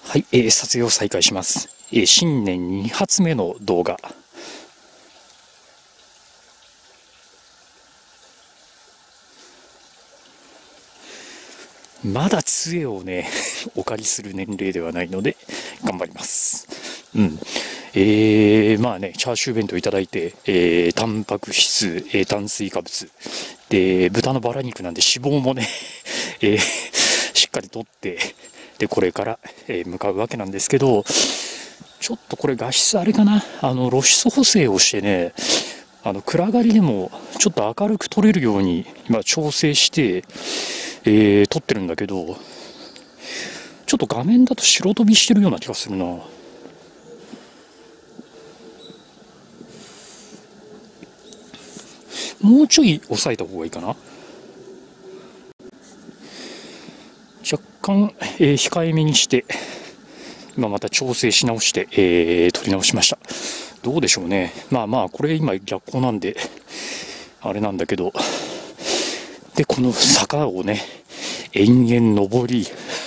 はい、撮影を再開します。新年2発目の動画。まだ杖をね、お借りする年齢ではないので、頑張ります。まあね、チャーシュー弁当いただいて、タンパク質、炭水化物、で、豚のバラ肉なんで脂肪もね、しっかりとって、で、これから、向かうわけなんですけど、ちょっとこれ画質あれかな、露出補正をしてね、暗がりでもちょっと明るく撮れるように今調整して、撮ってるんだけど、ちょっと画面だと白飛びしてるような気がするな。もうちょい抑えた方がいいかな。若干、控えめにして、今また調整し直して、撮り直しました。どうでしょうね。まあまあ、これ今逆光なんで、あれなんだけど、で、この坂をね、延々登り、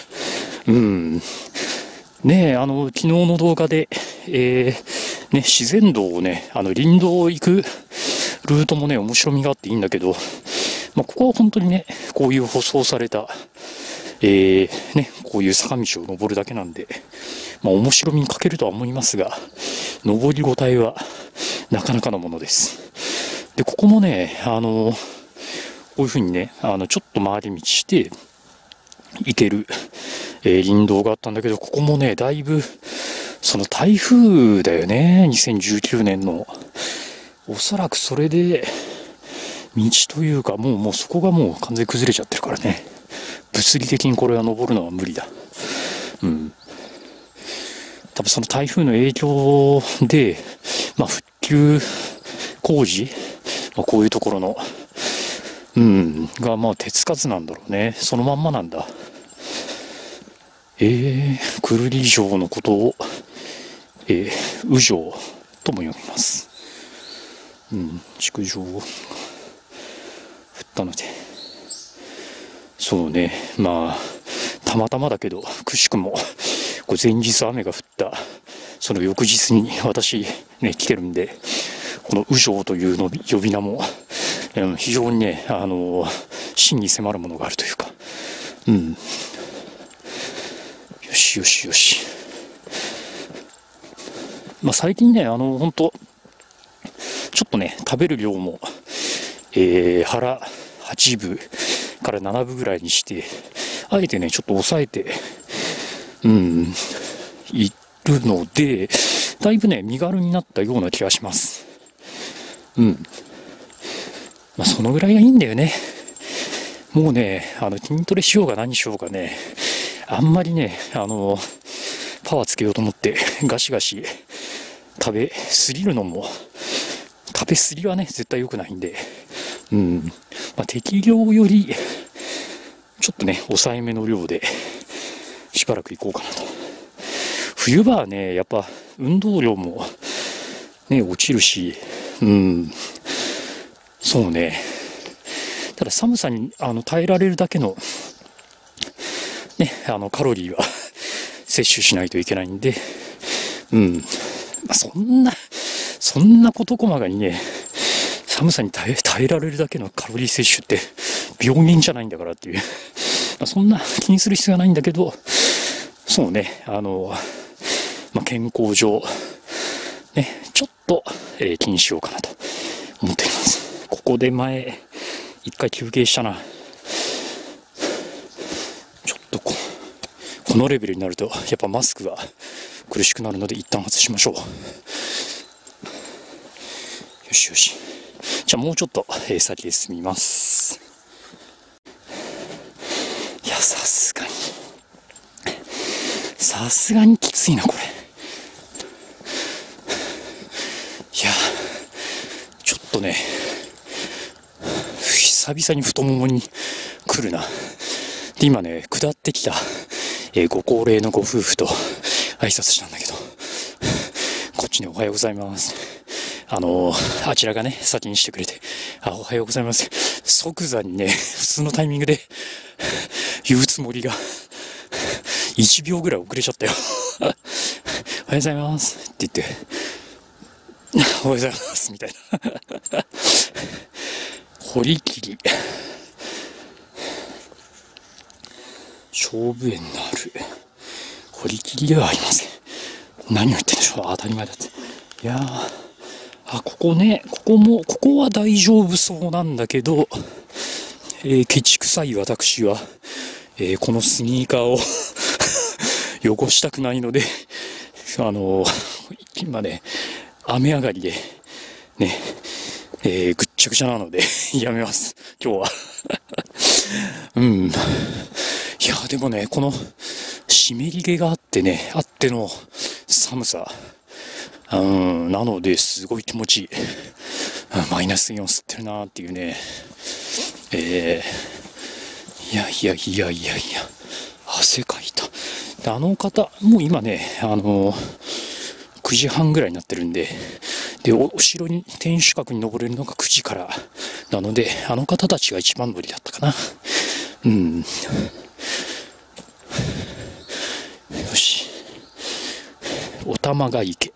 ねえ、昨日の動画で、ね、自然道をね、林道を行くルートもね、面白みがあっていいんだけど、まあ、ここは本当にね、こういう舗装された、ね、こういう坂道を登るだけなんで、まあ、面白みに欠けるとは思いますが、登りごたえはなかなかのものです。で、ここもね、こういう風にね、ちょっと回り道して行ける、林道があったんだけど、ここもね、だいぶ、その台風だよね、2019年の。おそらくそれで、道というか、もうそこがもう完全に崩れちゃってるからね。物理的にこれは登るのは無理だ。多分その台風の影響で、まあ復旧工事、まあ、こういうところの、がまあ手つかずなんだろうね。そのまんまなんだ。くるり城のことを、宇城とも読みます。築城を振ったので。そうね、まあ、たまたまだけど、くしくも、こう前日雨が降った、その翌日に私、ね、来てるんで、この宇城というの呼び名も、非常にね、真に迫るものがあるというか、よしよしよし。まあ最近ね、本当ちょっとね、食べる量も、腹8分から7分ぐらいにして、あえてね、ちょっと抑えて、いるので、だいぶね、身軽になったような気がします。まあ、そのぐらいがいいんだよね。もうね、筋トレしようが何しようがね、あんまりね、パワーつけようと思って、ガシガシ食べすぎるのも、食べ過ぎはね、絶対良くないんで、まあ、適量より、ちょっとね、抑えめの量で、しばらく行こうかなと。冬場はね、やっぱ、運動量も、ね、落ちるし、そうね。ただ寒さに耐えられるだけの、ね、カロリーは摂取しないといけないんで、まあ、そんなこと細かにね、寒さに耐えられるだけのカロリー摂取って病原じゃないんだからっていう、まあ、そんな気にする必要はないんだけど、そうね、まあ、健康上、ね、ちょっと、気にしようかなと思っています。ここで前、一回休憩したな。ちょっとこのレベルになると、やっぱマスクが苦しくなるので一旦外しましょう。よしよし。じゃあもうちょっと、先へ進みます。いや、さすがにきついな、これ。いや、ちょっとね、久々に太ももに来るな。で、今ね、下ってきた、ご高齢のご夫婦と挨拶したんだけど、こっちにおはようございます。あちらがね、先にしてくれて、おはようございます。即座にね、普通のタイミングで言うつもりが、 1秒ぐらい遅れちゃったよ。おはようございますって言って、おはようございますみたいな。堀切。勝負縁のある堀切ではありません。何を言ってんでしょう。当たり前だって。いやー、ここね、ここは大丈夫そうなんだけど、ケチくさい私は、このスニーカーを汚したくないので、今ね、雨上がりで、ね、ぐっちゃぐちゃなので、やめます、今日は。いや、でもね、この、湿り気があっての寒さ、なので、すごい気持ちいい。マイナスイオン吸ってるなーっていうね、いや、汗かいた。で、あの方、もう今ね、9時半ぐらいになってるんで、で、お城に、天守閣に登れるのが9時からなので、あの方たちが一番乗りだったかな。よし。お玉が池。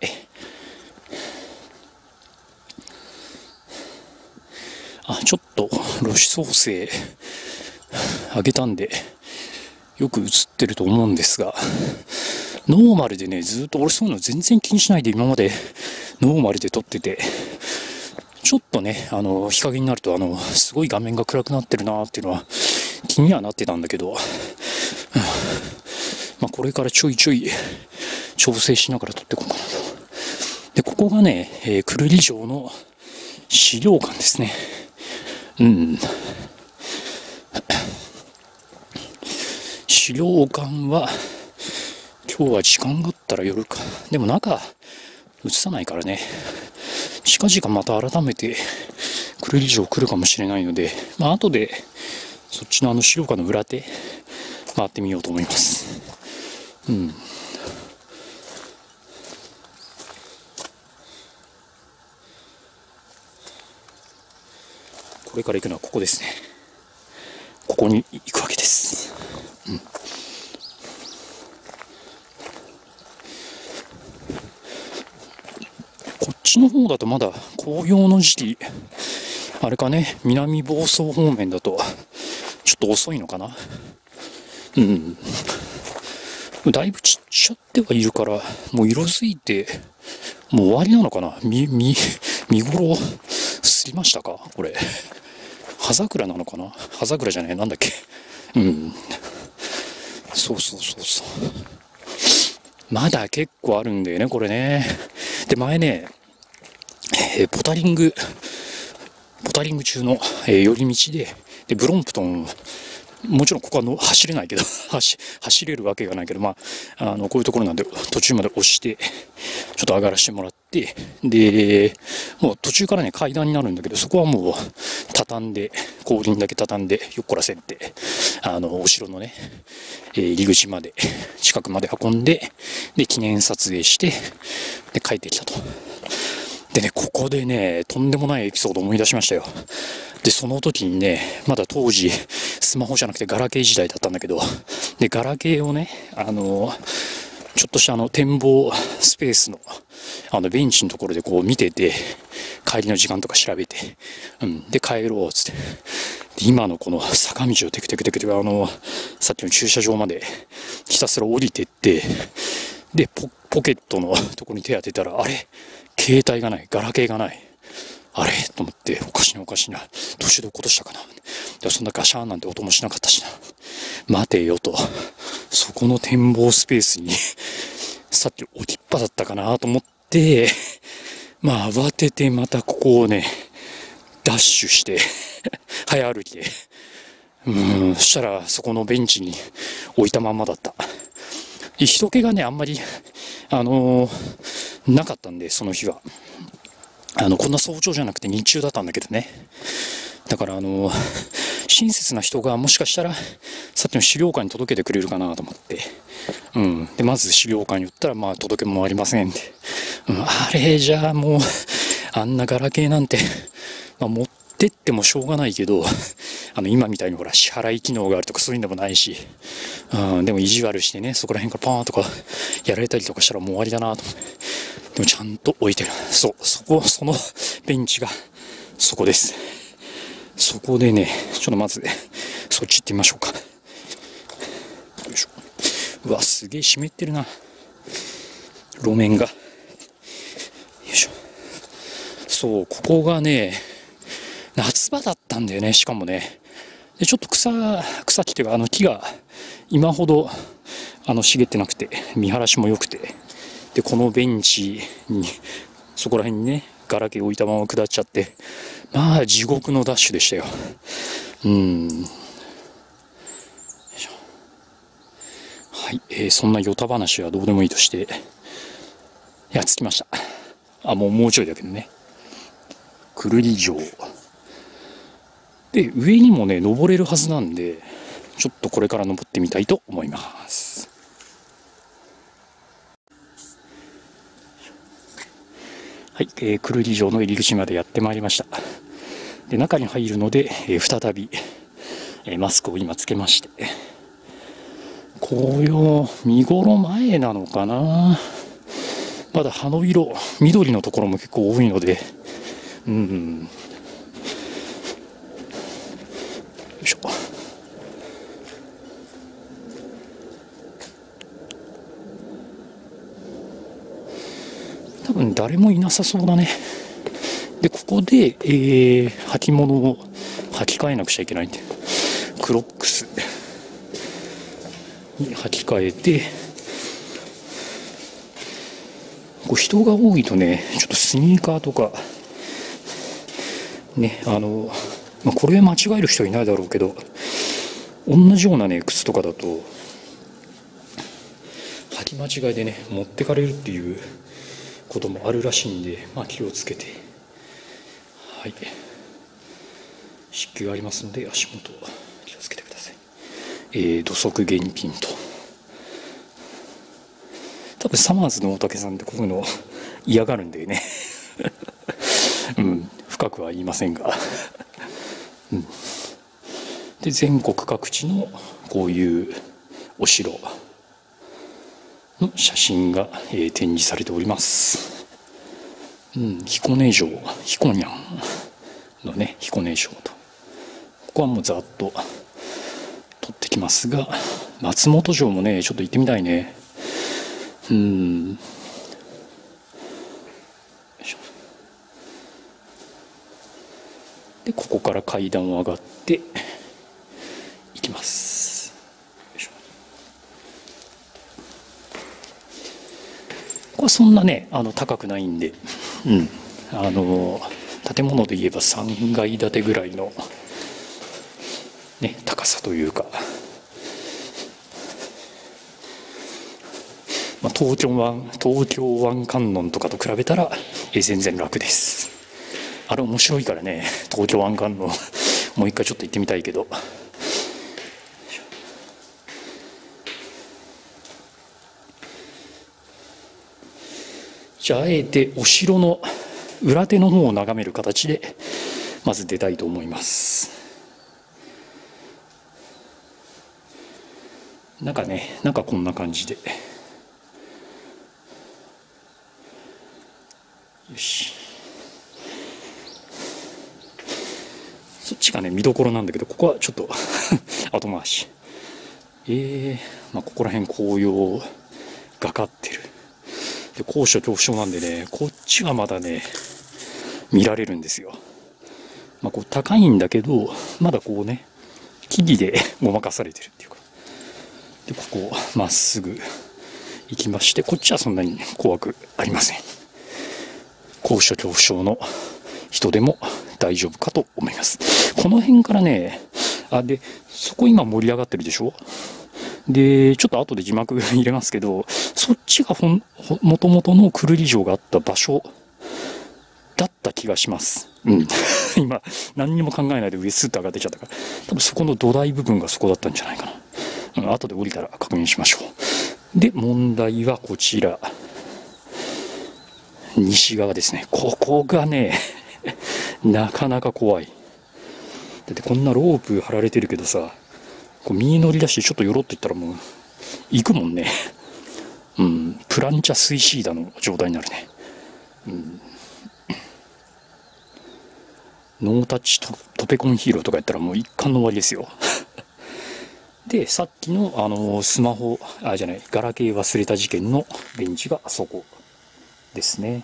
ちょっと露出補正上げたんで、よく映ってると思うんですが、ノーマルでね、ずっと俺そういうの全然気にしないで今までノーマルで撮ってて、ちょっとね、日陰になるとすごい画面が暗くなってるなーっていうのは気にはなってたんだけど、まあこれからちょいちょい調整しながら撮っていこうかなと。で、ここがね、久留里城の資料館ですね。資料館は、今日は時間があったら寄るか。でも中、映さないからね。近々また改めて、久留里城来るかもしれないので、まあ後で、そっちの資料館の裏手、回ってみようと思います。これから行くのはここですね。ここに行くわけです。こっちの方だとまだ紅葉の時期、あれかね、南房総方面だとちょっと遅いのかな。だいぶ散っちゃってはいるから、もう色づいて、もう終わりなのかな。見頃過ぎましたかこれ。葉桜なのかな。葉桜じゃない、なんだっけ。そう。まだ結構あるんだよね、これね。で、前ね、ポタリング中の、寄り道で、ブロンプトン、もちろんここは走れないけど走れるわけがないけど、こういうところなんで途中まで押してちょっと上がらせてもらって、でもう途中からね階段になるんだけど、そこはもう畳んで、後輪だけ畳んでよっこらせってお城のね、入り口まで近くまで運んで、で記念撮影して、で帰ってきたと。でね、ここでね、とんでもないエピソードを思い出しましたよ。で、その時にね、まだ当時、スマホじゃなくてガラケー時代だったんだけど、で、ガラケーをね、ちょっとした展望スペースの、ベンチのところでこう見てて、帰りの時間とか調べて、で、帰ろう、つって。で、今のこの坂道をテクテクさっきの駐車場までひたすら降りてって、で、ポケットのところに手当てたら、あれ携帯がない、ガラケーがない。あれと思って、おかしな。途中で落としたかな。でそんなガシャーンなんて音もしなかったしな。待てよと。そこの展望スペースに、さっき置きっぱだったかなと思って、慌ててまたここをね、ダッシュして、早歩きで。そしたらそこのベンチに置いたまんまだった。人気がね、あんまり、なかったんで、その日は。こんな早朝じゃなくて日中だったんだけどね。だから、親切な人がもしかしたら、さっきの資料館に届けてくれるかなと思って。で、まず資料館に言ったら、届け物ありませんって。あれ、じゃあもう、あんなガラケーなんて、持っってってもしょうがないけど、今みたいにほら、支払い機能があるとかそういうのもないし、でも意地悪してね、そこら辺からパーンとかやられたりとかしたらもう終わりだなと思って。でもちゃんと置いてる。そう、そのベンチが、そこです。そこでね、ちょっとまず、そっち行ってみましょうか。よいしょ。うわ、すげえ湿ってるな。路面が。よいしょ。そう、ここがね、夏場だったんだよね、しかもね。で、ちょっと草木っていうか、木が今ほど、茂ってなくて、見晴らしも良くて。で、このベンチに、そこら辺にね、ガラケー置いたまま下っちゃって、まあ、地獄のダッシュでしたよ。はい、そんなヨタ話はどうでもいいとして、いや、着きました。もうちょいだけどね。くるり城。で、上にもね、登れるはずなんで、ちょっとこれから登ってみたいと思います。はい、くるり城の入り口までやってまいりました。で、中に入るので、再び、マスクを今つけまして、紅葉見頃前なのかな。まだ葉の色、緑のところも結構多いので、よいしょ。多分誰もいなさそうだね。で、ここで、履物を履き替えなくちゃいけないんで、クロックスに履き替えて、こう人が多いとね、ちょっとスニーカーとか、ね、これ間違える人はいないだろうけど、同じようなね、靴とかだと、履き間違いでね、持ってかれるっていうこともあるらしいんで、気をつけて、はい、湿気がありますので、足元気をつけてください。土足厳禁と。多分サマーズの大竹さんってこういうの嫌がるんだよね。深くは言いませんが。で、全国各地のこういうお城の写真が、展示されております。彦根城、彦にゃんのね、彦根城と。ここはもうざっと撮ってきますが、松本城もね、ちょっと行ってみたいね。で、ここから階段を上がっていきます。ここはそんなね、高くないんで、建物で言えば3階建てぐらいの、ね、高さというか、東京湾観音とかと比べたら、全然楽です。あれ面白いからね、東京湾観音もう一回ちょっと行ってみたいけど。じゃあ、あえてお城の裏手の方を眺める形でまず出たいと思います。中こんな感じで。よし。そっちがね、見どころなんだけど、ここはちょっと後回し。ここら辺紅葉がかってる。で、高所恐怖症なんでね、こっちはまだね、見られるんですよ。こう高いんだけど、まだこうね、木々でごまかされてるっていうか。で、ここまっすぐ行きまして、こっちはそんなに怖くありません。高所恐怖症の人でも大丈夫かと思います。この辺からね、で、そこ今盛り上がってるでしょ。で、ちょっと後で字幕入れますけど、そっちがもともとのくるり城があった場所だった気がします。今、何にも考えないで上スッと上がってきちゃったから、多分そこの土台部分がそこだったんじゃないかな。後で降りたら確認しましょう。で、問題はこちら。西側ですね。ここがね、なかなか怖い。 ってこんなロープ張られてるけどさ、こう身乗り出してちょっとよろっといったらもう行くもんね。うん、プランチャスイシーダの状態になるね。うん、ノータッチトペコンヒーローとかやったらもう一巻の終わりですよ。で、さっきのスマホ、じゃない、ガラケー忘れた事件のベンチがあそこですね。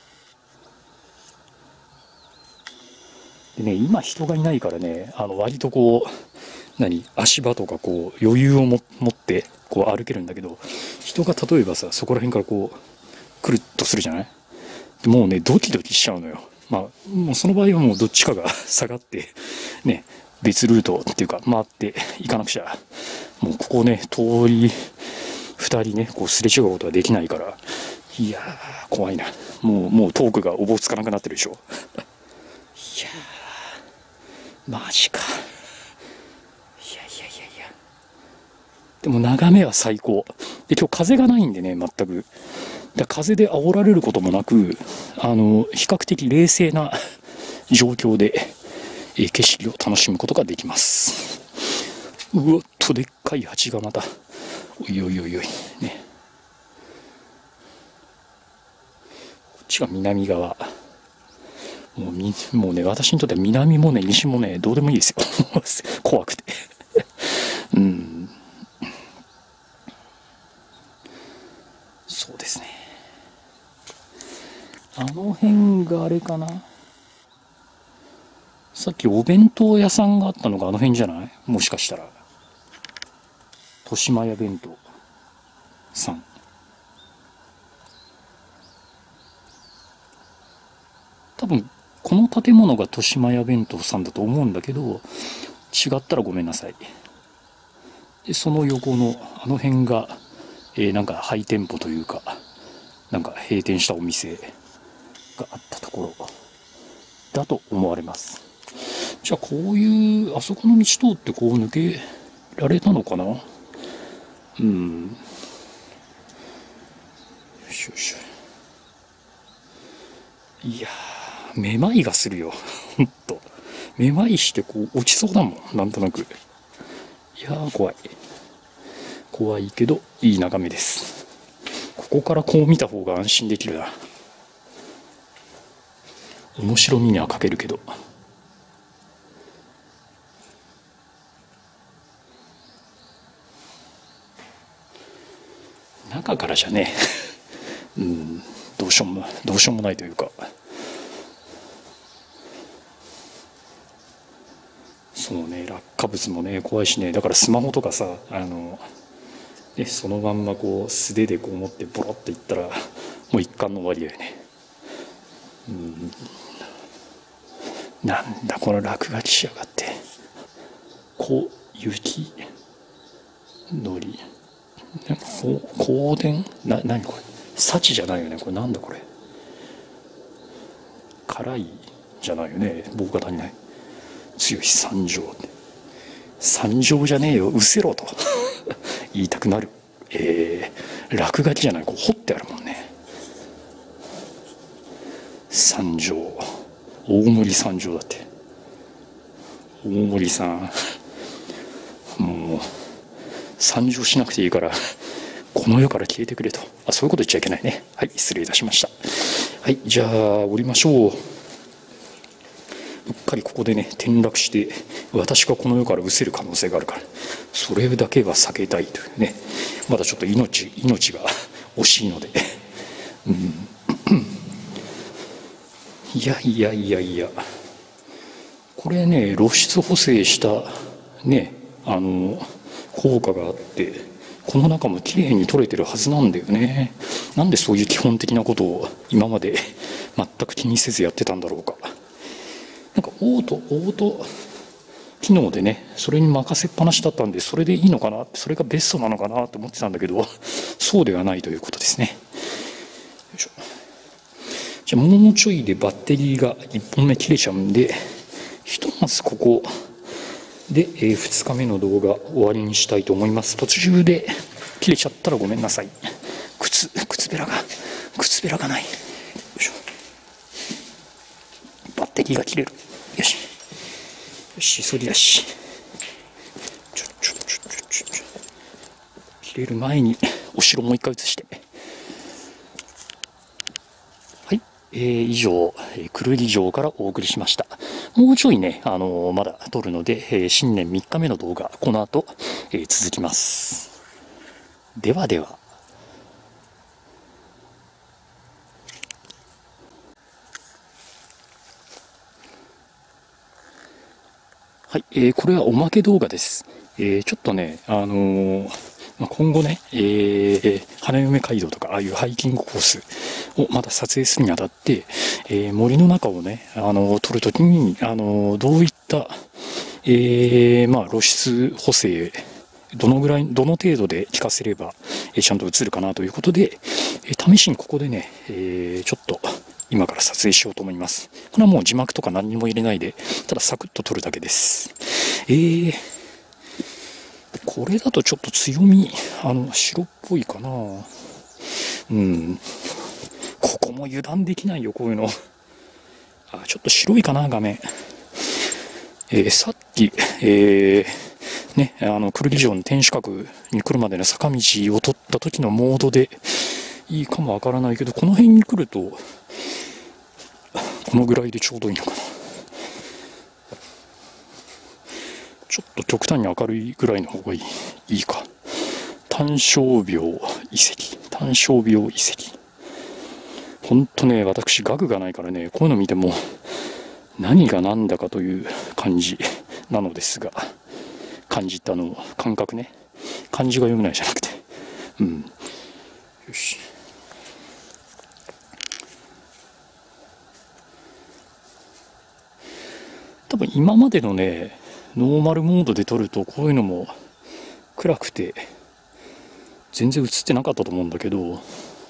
でね、今人がいないからね、割とこう、足場とかこう、余裕を持ってこう歩けるんだけど、人が例えばさ、そこら辺からこう、くるっとするじゃない？でもうね、ドキドキしちゃうのよ。まあ、もうその場合はもうどっちかが下がって、ね、別ルートっていうか回っていかなくちゃ、もうここね、通り2人ね、こうすれ違うことはできないから、いやー、怖いな。もうトークがおぼつかなくなってるでしょ。いやー、マジか。いや。でも眺めは最高。で、今日風がないんでね、全く。風で煽られることもなく、比較的冷静な状況で、景色を楽しむことができます。うわっとでっかい蜂がまた、おいね。こっちが南側。もうね、私にとっては南もね、西もね、どうでもいいですよ。怖くて。うん。そうですね。あの辺があれかな。さっきお弁当屋さんがあったのがあの辺じゃない？もしかしたら。豊島屋弁当さん。多分、この建物が豊島屋弁当さんだと思うんだけど、違ったらごめんなさい。で、その横のあの辺が、なんか廃店舗というか、なんか閉店したお店があったところだと思われます。じゃあこういう、あそこの道通ってこう抜けられたのかな？うん。よしよし。いやー、めまいがするよ。ほんと。めまいしてこう落ちそうだもん。なんとなく。いやー、怖い。怖いけど、いい眺めです。ここからこう見た方が安心できるな。面白みには欠けるけど。中からじゃね、うん、どうしようもないというか。そうね、落下物もね、怖いしね。だからスマホとかさ、そのまんまこう素手でこう持ってボロッといったらもう一巻の終わりだよね。うん、なんだこの落書きしやがって。こう雪のり香典何これ、幸じゃないよね。これなんだこれ、辛いじゃないよね。僕が足りない。強い惨状。惨状じゃねえよ、うせろと言いたくなる。落書きじゃない、こう彫ってあるもんね。惨状、大森惨状だって。大森さん、もう惨状しなくていいからこの世から消えてくれと。そういうこと言っちゃいけないね。はい、失礼いたしました。はい、じゃあ降りましょう。うっかりここでね転落して私がこの世から失せる可能性があるから、それだけは避けたいというね。まだちょっと命が惜しいのでうん、いやこれね、露出補正したね効果があって、この中も綺麗に撮れてるはずなんだよね。なんでそういう基本的なことを今まで全く気にせずやってたんだろうか。なんかオート機能でね、それに任せっぱなしだったんで、それでいいのかな、それがベストなのかなと思ってたんだけど、そうではないということですね。よいしょ。じゃあもうちょいでバッテリーが1本目切れちゃうんで、ひとまずここで、2日目の動画終わりにしたいと思います。途中で切れちゃったらごめんなさい。靴べらがない。よいしょ。バッテリーが切れる。よし。 よし、急ぎだし。切れる前に、お城もう一回移して。はい。以上、くるり城からお送りしました。もうちょいね、まだ撮るので、新年3日目の動画、この後、続きます。ではでは。はい、これはおまけ動画です。ちょっとね、今後ね、花嫁街道とか、ああいうハイキングコースをまだ撮影するにあたって、森の中をね、撮るときに、どういった、露出補正、どの程度で効かせれば、ちゃんと映るかなということで、試しにここでね、ちょっと、今から撮影しようと思います。これはもう字幕とか何にも入れないで、ただサクッと撮るだけです。これだとちょっと強み、白っぽいかな。うん。ここも油断できないよ、こういうの。あ、ちょっと白いかな、画面。さっき、ね、くるり城の天守閣に来るまでの坂道を撮った時のモードでいいかもわからないけど、この辺に来ると、このぐらいでちょうどいいのかな。ちょっと極端に明るいぐらいの方がいいか。単焦廟遺跡。単焦廟遺跡。ほんとね、私、額がないからね、こういうの見ても、何が何だかという感じなのですが、感覚ね。漢字が読めないじゃなくて。うん。よし。多分今までのね、ノーマルモードで撮るとこういうのも暗くて全然映ってなかったと思うんだけど、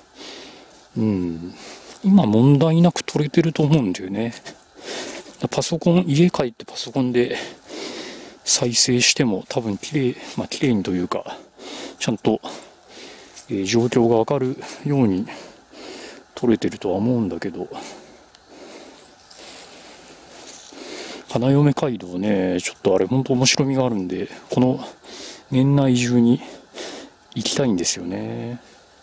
今問題なく撮れてると思うんだよね。家帰ってパソコンで再生しても多分綺麗にというか、ちゃんと、状況がわかるように撮れてるとは思うんだけど、花嫁街道ね、ちょっとあれ本当面白みがあるんで、この年内中に行きたいんですよね。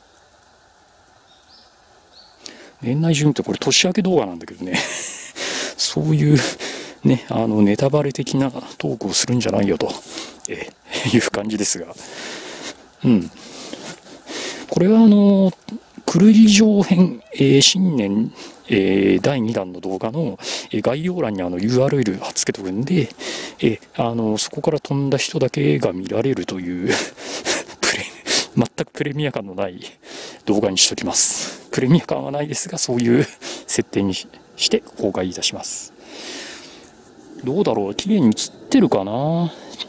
年内中にってこれ年明け動画なんだけどね、そういうね、ネタバレ的なトークをするんじゃないよと、いう感じですが、これはくるり城編、新年、第2弾の動画の、概要欄にURL 貼っつけとくんで、そこから飛んだ人だけが見られるという全くプレミア感のない動画にしときます。プレミア感はないですが、そういう設定にして公開いたします。どうだろう、綺麗に映ってるかな。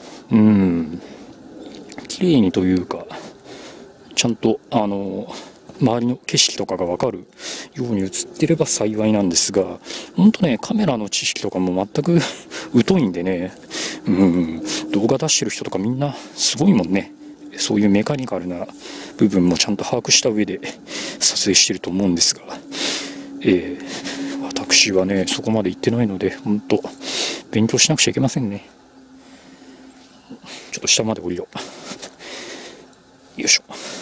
綺麗にというか、ちゃんと周りの景色とかが分かるように映ってれば幸いなんですが、ほんとね、カメラの知識とかも全く疎いんでね、動画出してる人とかみんなすごいもんね。そういうメカニカルな部分もちゃんと把握した上で撮影してると思うんですが、私はね、そこまで行ってないので、ほんと勉強しなくちゃいけませんね。ちょっと下まで降りよう。よいしょ。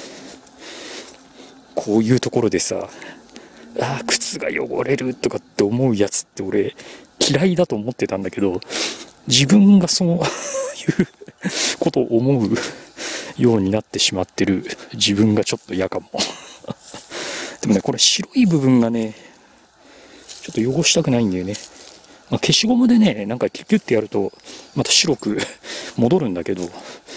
こういうところでさ、靴が汚れるとかって思うやつって俺嫌いだと思ってたんだけど、自分がそういうことを思うようになってしまってる自分がちょっと嫌かも。でもね、これ白い部分がね、ちょっと汚したくないんだよね。消しゴムでね、なんかキュッキュッてやるとまた白く戻るんだけど、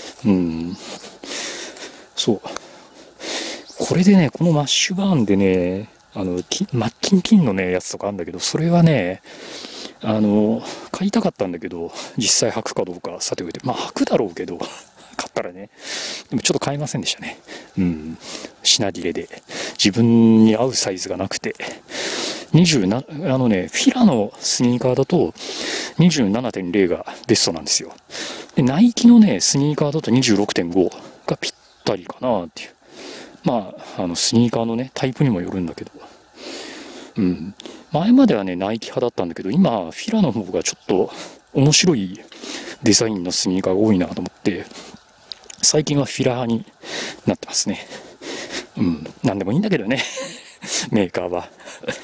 そう。これでね、このマッシュバーンでね、マッキンキンのね、やつとかあるんだけど、それはね、買いたかったんだけど、実際履くかどうかさておいて、履くだろうけど、買ったらね、でもちょっと買えませんでしたね。品切れで。自分に合うサイズがなくて、フィラのスニーカーだと 27.0 がベストなんですよ。で、ナイキのね、スニーカーだと 26.5 がぴったりかなっていう。スニーカーのね、タイプにもよるんだけど。前まではね、ナイキ派だったんだけど、今、フィラの方がちょっと面白いデザインのスニーカーが多いなと思って、最近はフィラーになってますね。なんでもいいんだけどね、メーカーは。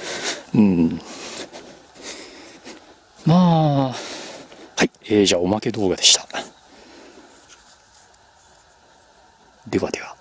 まあ、はい、じゃあおまけ動画でした。ではでは。